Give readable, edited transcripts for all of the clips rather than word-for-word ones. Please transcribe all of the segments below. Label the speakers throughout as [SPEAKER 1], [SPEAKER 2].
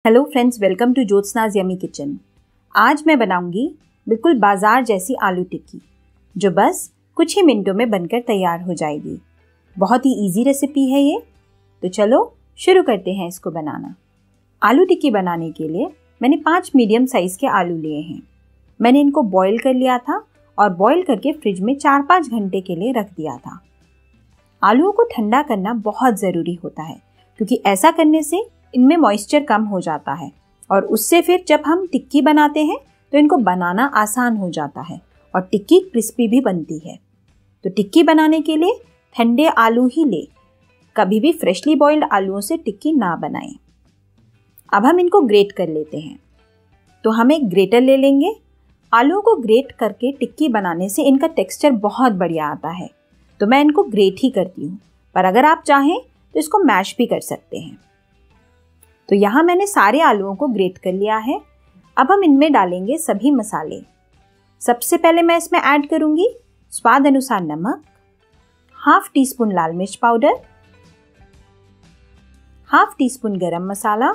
[SPEAKER 1] Hello friends, welcome to Jyotsna's yummy kitchen. आज मैं बनाऊंगी बिल्कुल बाजार जैसी आलू टिक्की, जो बस कुछ ही मिनटों में बनकर तैयार हो जाएगी। बहुत ही इजी रेसिपी है ये, तो चलो शुरू करते हैं इसको बनाना। आलू टिक्की बनाने के लिए मैंने 5 मीडियम साइज़ के आलू लिए हैं। मैंने इनको बॉईल कर लिया था और बॉईल करके फ्रिज में 4-5 घंटे के लिए रख दिया था। आलूओं को ठंडा करना बहुत ज़रूरी होता है, क्योंकि ऐसा करने से इनमें मॉइस्चर कम हो जाता है और उससे फिर जब हम टिक्की बनाते हैं तो इनको बनाना आसान हो जाता है और टिक्की क्रिस्पी भी बनती है। तो टिक्की बनाने के लिए ठंडे आलू ही ले, कभी भी फ्रेशली बॉइल्ड आलूओं से टिक्की ना बनाएं। अब हम इनको ग्रेट कर लेते हैं। तो हम एक ग्रेटर ले लेंगे। आलूओं को ग्रेट करके टिक्की बनाने से इनका टेक्सचर बहुत बढ़िया आता है, तो मैं इनको ग्रेट ही करती हूँ, पर अगर आप चाहें तो इसको मैश भी कर सकते हैं। तो यहाँ मैंने सारे आलूओं को ग्रेट कर लिया है। अब हम इनमें डालेंगे सभी मसाले। सबसे पहले मैं इसमें ऐड करूँगी स्वाद अनुसार नमक, हाफ टी स्पून लाल मिर्च powder, half teaspoon garam masala,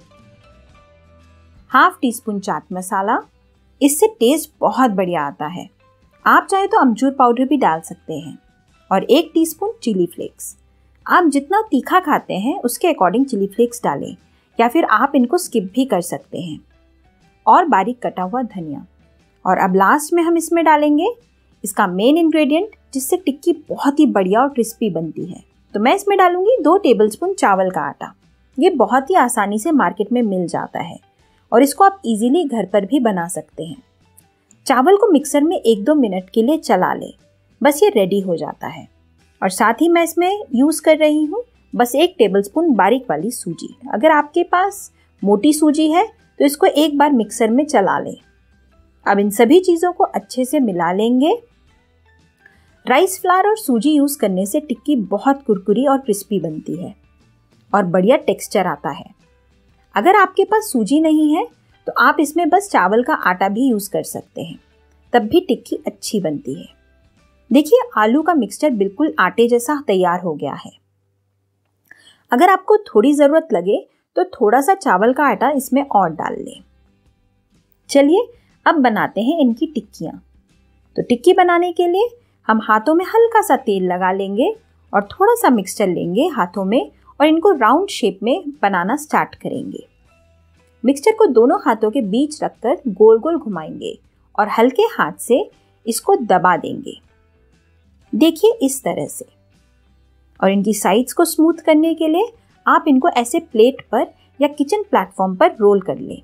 [SPEAKER 1] half teaspoon chaat masala. इससे टेस्ट बहुत बढ़िया आता है। आप चाहे तो अमचूर पाउडर भी डाल सकते हैं, और 1 टीस्पून चिली फ्लेक्स। आप जितना तीखा खाते हैं उसके अकॉर्डिंग चिली फ्लेक्स डालें, या फिर आप इनको स्किप भी कर सकते हैं, और बारीक कटा हुआ धनिया। और अब लास्ट में हम इसमें डालेंगे इसका मेन इंग्रेडिएंट, जिससे टिक्की बहुत ही बढ़िया और क्रिस्पी बनती है। तो मैं इसमें डालूंगी 2 टेबलस्पून चावल का आटा। ये बहुत ही आसानी से मार्केट में मिल जाता है और इसको आप इजीली घर पर भी बना सकते हैं। चावल को मिक्सर में 1-2 मिनट के लिए चला लें, बस ये रेडी हो जाता है। और साथ ही मैं इसमें यूज़ कर रही हूँ बस 1 टेबलस्पून बारीक वाली सूजी। अगर आपके पास मोटी सूजी है तो इसको एक बार मिक्सर में चला लें। अब इन सभी चीज़ों को अच्छे से मिला लेंगे। राइस फ्लावर और सूजी यूज़ करने से टिक्की बहुत कुरकुरी और क्रिस्पी बनती है और बढ़िया टेक्सचर आता है। अगर आपके पास सूजी नहीं है तो आप इसमें बस चावल का आटा भी यूज़ कर सकते हैं, तब भी टिक्की अच्छी बनती है। देखिए, आलू का मिक्सचर बिल्कुल आटे जैसा तैयार हो गया है। अगर आपको थोड़ी ज़रूरत लगे तो थोड़ा सा चावल का आटा इसमें और डाल लें। चलिए अब बनाते हैं इनकी टिक्कियाँ। तो टिक्की बनाने के लिए हम हाथों में हल्का सा तेल लगा लेंगे और थोड़ा सा मिक्सचर लेंगे हाथों में, और इनको राउंड शेप में बनाना स्टार्ट करेंगे। मिक्सचर को दोनों हाथों के बीच रखकर गोल गोल घुमाएंगे और हल्के हाथ से इसको दबा देंगे। देखिए इस तरह से। और इनकी साइड्स को स्मूथ करने के लिए आप इनको ऐसे प्लेट पर या किचन प्लेटफॉर्म पर रोल कर लें।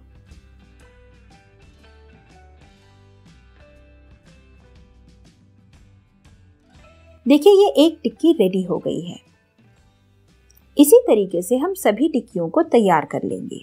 [SPEAKER 1] देखिए, ये एक टिक्की रेडी हो गई है। इसी तरीके से हम सभी टिक्कियों को तैयार कर लेंगे।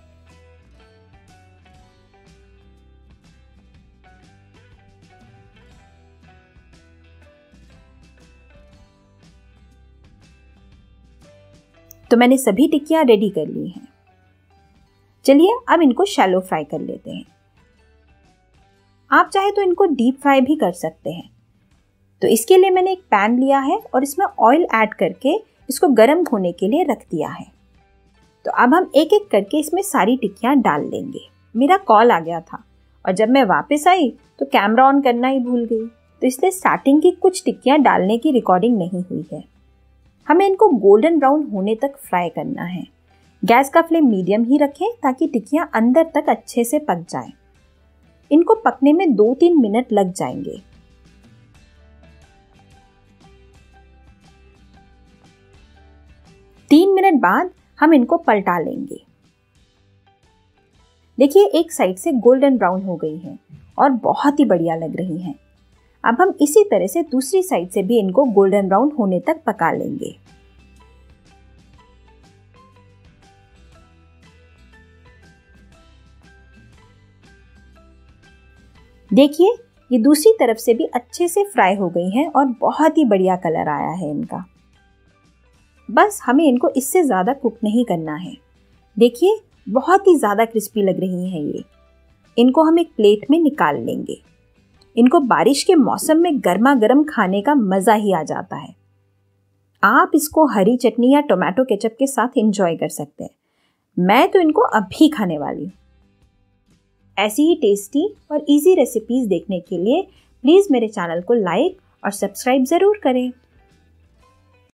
[SPEAKER 1] तो मैंने सभी टिक्कियाँ रेडी कर ली हैं। चलिए अब इनको शैलो फ्राई कर लेते हैं। आप चाहे तो इनको डीप फ्राई भी कर सकते हैं। तो इसके लिए मैंने एक पैन लिया है और इसमें ऑयल ऐड करके इसको गर्म होने के लिए रख दिया है। तो अब हम एक एक करके इसमें सारी टिक्कियाँ डाल लेंगे। मेरा कॉल आ गया था और जब मैं वापस आई तो कैमरा ऑन करना ही भूल गई, तो इसलिए स्टार्टिंग की कुछ टिक्कियाँ डालने की रिकॉर्डिंग नहीं हुई है। हमें इनको गोल्डन ब्राउन होने तक फ्राई करना है। गैस का फ्लेम मीडियम ही रखें ताकि टिक्कियाँ अंदर तक अच्छे से पक जाएं। इनको पकने में 2-3 मिनट लग जाएंगे। तीन मिनट बाद हम इनको पलटा लेंगे। देखिए, एक साइड से गोल्डन ब्राउन हो गई है और बहुत ही बढ़िया लग रही हैं। अब हम इसी तरह से दूसरी साइड से भी इनको गोल्डन ब्राउन होने तक पका लेंगे। देखिए, ये दूसरी तरफ से भी अच्छे से फ्राई हो गई हैं और बहुत ही बढ़िया कलर आया है इनका। बस हमें इनको इससे ज़्यादा कुक नहीं करना है। देखिए, बहुत ही ज़्यादा क्रिस्पी लग रही हैं ये। इनको हम एक प्लेट में निकाल लेंगे। इनको बारिश के मौसम में गर्मा गर्म खाने का मज़ा ही आ जाता है। आप इसको हरी चटनी या टोमेटो केचप के साथ एंजॉय कर सकते हैं। मैं तो इनको अभी खाने वाली हूँ। ऐसी ही टेस्टी और इजी रेसिपीज़ देखने के लिए प्लीज़ मेरे चैनल को लाइक और सब्सक्राइब ज़रूर करें।